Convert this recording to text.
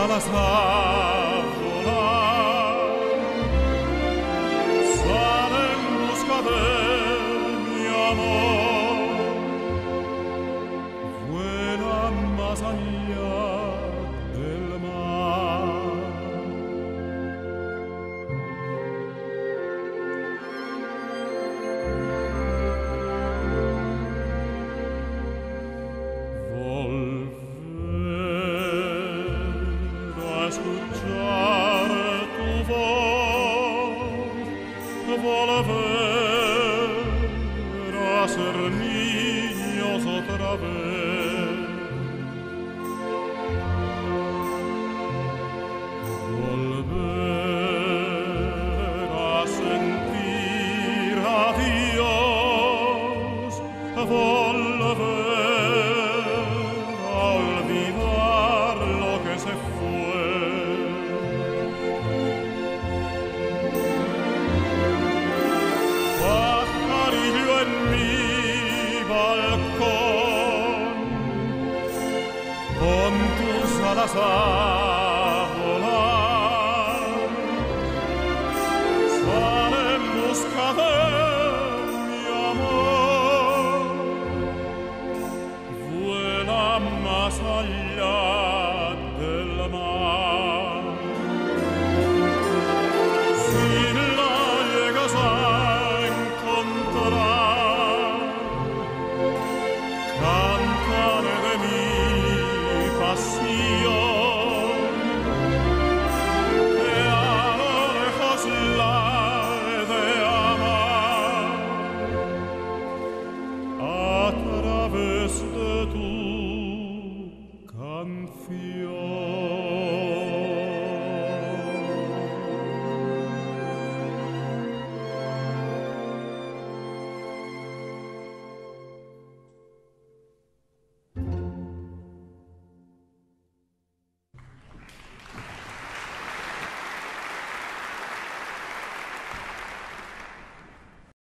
alas a volar, sale en busca de mi amor, vuela más allá del mar. Escuchar tu voz, volver a ser niños otra vez, volver a sentir a Dios, volver a olvidar lo que se fue. En mi balcón, con tus alas a volar, sale en busca de mi amor, vuela más allá del mar. Si la llegas a encontrar, cántale de mi pasión, que a lo lejos la he de amar a través de tu canción.